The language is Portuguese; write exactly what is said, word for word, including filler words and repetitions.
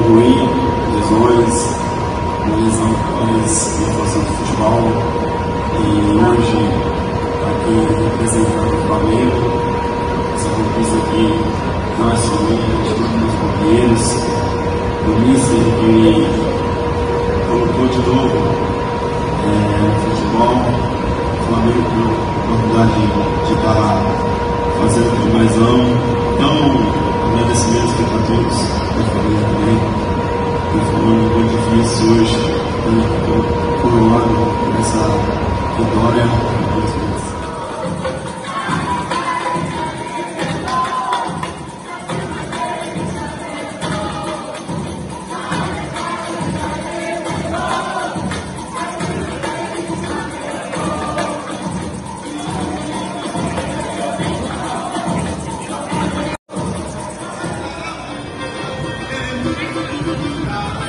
ruim, lesões, uma lesão após a atuação do futebol. E hoje, aqui representando o Flamengo, essa conquista aqui não é só minha, de todos os meus companheiros, do míster que colocou de novo é, o futebol. O Flamengo tem a oportunidade de estar fazendo o que mais amo. Então, agradecimento aqui para todos, para a família também. Foi um ano muito difícil hoje, estou coroado nessa vitória. Thank you.